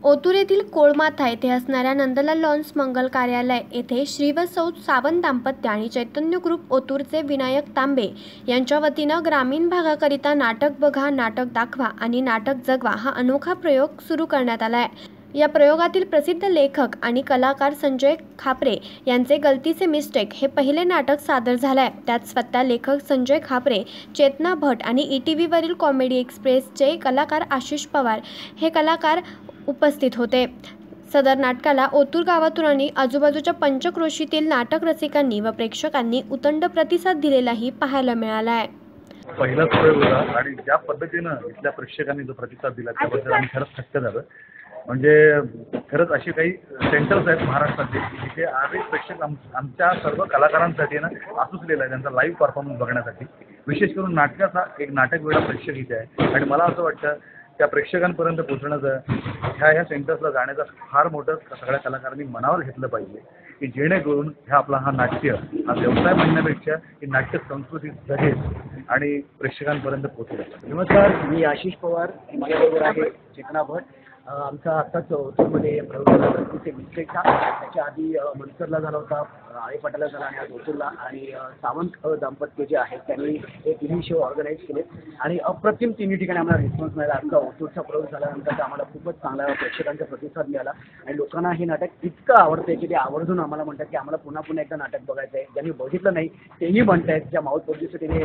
ओतूर येथील कोळमाथा येथे असणाऱ्या नंदलाल लॉन्स मंगल कार्यालय येथे श्री व सौ सावंत दाम्पत्य आणि चैतन्य ग्रुप ओतूरचे विनायक तांबे यांच्या वतीने ग्रामीण भागाकरिता नाटक बघा, नाटक दाखवा आणि नाटक जगवा हा अनोखा प्रयोग सुरू करण्यात आला आहे। या प्रयोगातील प्रसिद्ध लेखक आणि कलाकार संजय खापरे यांचे गलती से मिस्टेक हे पहिले नाटक सादर झाले आहे। त्यात स्वतः लेखक संजय खापरे, चेतना भट आणि ETV वरील कॉमेडी एक्सप्रेसचे कलाकार आशिष पवार हे कलाकार उपस्थित होते। सदर नाटकाला ओतूर गावातून आणि आजूबाजूच्या पंचक्रोशीतील नाटक रसिकांनी व प्रेक्षकांनी उतंड प्रतिसाद दिलेलाही पाहायला मिळाला आहे। पहिलाच प्रयोग होता आणि ज्या पद्धतीनं इथल्या प्रेक्षकांनी जो प्रतिसाद दिला त्याबद्दल आम्ही खरंच थक्क झालो। म्हणजे खरंच अशी काही सेंटर्स आहेत महाराष्ट्रातले जिथे आज एक प्रेक्षक आमच्या सर्व कलाकारांसाठी ना आसुसलेला आहे त्यांचा लाईव्ह परफॉर्मन्स बघण्यासाठी। विशेष करून नाटकाचा एक नाटक वेळा प्रेक्षक इथे आहे आणि मला असं वाटतं त्या प्रेक्षकांपर्यंत पोहोचण्याचं ह्या सेंटर्सला जाण्याचा फार मोठं सगळ्या कलाकारांनी मनावर घेतलं पाहिजे की जेणेकरून हा नाट्य हा व्यवसाय म्हणण्यापेक्षा ही नाट्य संस्कृती जगेल आणि प्रेक्षकांपर्यंत पोहोचेल। नमस्कार, मी आशिष पवार, माझ्याबरोबर आहे चेतना भट। आमचा आत्ताच ओतूरमध्ये प्रयोग झाला गलती से मिस्टेकचा। त्याच्या आधी मनसरला झाला होता, आळेपाटाला झाला आणि आज ओतूरला। आणि सावंत दाम्पत्य जे आहेत त्यांनी हे तिन्ही शो ऑर्गनाईज केले आणि अप्रतिम तिन्ही ठिकाणी आम्हाला रिस्पॉन्स मिळाला। आमचा ओतूरचा प्रयोग झाल्यानंतर आम्हाला खूपच चांगला प्रेक्षकांचा प्रतिसाद मिळाला आणि लोकांना हे नाटक इतकं आवडतंय की ते आवर्जून आम्हाला म्हणतात की आम्हाला पुन्हा पुन्हा एकदा नाटक बघायचं आहे। ज्यांनी बघितलं नाही तेही म्हणतायत, ज्या माउथ पब्लिसिटीने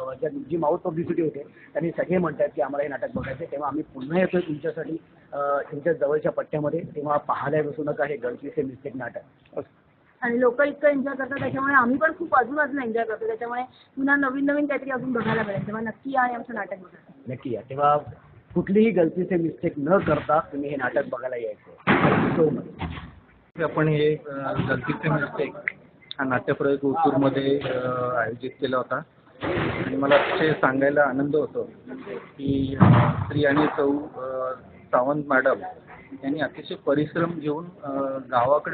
जी माउथ पब्लिसिटी होते त्यांनी सगळे म्हणतात की आम्हाला हे नाटक बघायचं आहे। तेव्हा आम्ही पुन्हा येतोय तुमच्यासाठी तुमच्या जवळच्या पट्ट्यामध्ये, तेव्हा पाहायला बसू नका हे गलती से मिस्टेक नाटक। आणि लोक इतकं एन्जॉय करतात त्याच्यामुळे आम्ही पण खूप अजून एन्जॉय करतो। त्याच्यामुळे पुन्हा नवीन काहीतरी अजून बघायला मिळेल, तेव्हा नक्की या आणि आमचं नाटक बघा। नक्की या, तेव्हा कुठलीही गलती से मिस्टेक न करता तुम्ही हे नाटक बघायला यायचं। सो मच आपण हे गलती से मिस्टेक हा नाट्यप्रयोग ओतूरमध्ये आयोजित केला होता आणि मला अतिशय सांगायला आनंद होतो की श्री आणि सौ सावंत मॅडम यांनी अतिशय परिश्रम घेऊन गावाकडे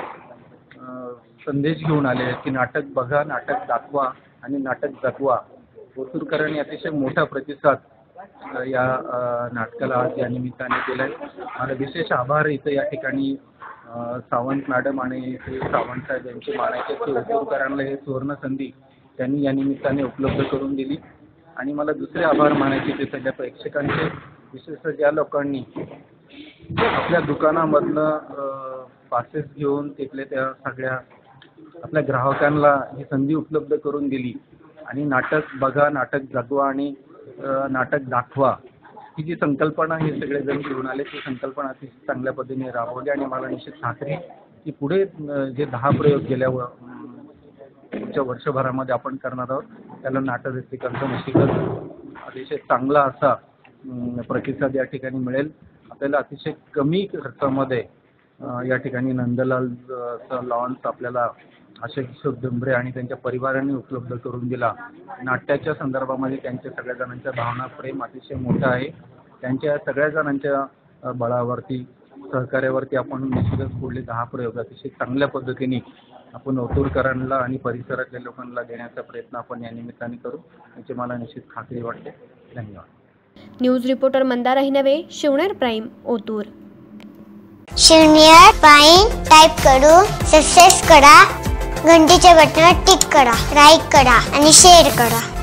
संदेश घेऊन आले की नाटक बघा, नाटक दाखवा आणि नाटक जगवा। ओतूरकरांनी अतिशय मोठा प्रतिसाद या नाटकाला आज या निमित्ताने दिला आहे। मला विशेष आभार इथं या ठिकाणी सावंत मॅडम आणि श्री सावंत साहेब यांचे मानायचे की ओतूरकरांना हे सुवर्ण संधी त्यांनी या निमित्ताने उपलब्ध करून दिली। आणि मला दुसरे आभार मानायचे ते सगळ्या प्रेक्षकांचे, विशेषतः ज्या लोकांनी आपल्या दुकानामधनं पासेस घेऊन तिथले त्या सगळ्या आपल्या ग्राहकांना ही संधी उपलब्ध करून दिली आणि नाटक बघा, नाटक जगवा आणि नाटक दाखवा ही जी संकल्पना हे सगळेजण घेऊन आले ती संकल्पना अतिशय चांगल्या पद्धतीने राबवली। आणि मला निश्चित खात्री की पुढे जे 10 प्रयोग गेल्या पुढच्या वर्षभरामध्ये आपण करणार आहोत त्याला नाटक रसिकांचा निश्चितच अतिशय चांगला असा प्रतिसाद या ठिकाणी मिळेल। आपल्याला अतिशय कमी खर्चामध्ये या ठिकाणी नंदलाल लॉन्स आपल्याला आशिष डुंबरे आणि त्यांच्या परिवाराने उपलब्ध करून दिला। नाट्याच्या संदर्भामध्ये त्यांच्या सगळ्या जणांच्या भावना, प्रेम अतिशय मोठं आहे। त्यांच्या सगळ्या जणांच्या बळावरती, सहकार्यावरती आपण निश्चितच पुढले 10 प्रयोग अतिशय चांगल्या पद्धतीने आपण ओतूरकरांना आणि परिसरातल्या लोकांना देण्याचा प्रयत्न आपण या निमित्ताने करू याची मला निश्चित खात्री वाटते। धन्यवाद। News reporter Mandar Ahinave, Shivner prime, Otur. Shivner prime type करून सबस्क्राइब करा, घंटीच्या बटनावर टिक करा, लाईक करा आणि शेअर करा।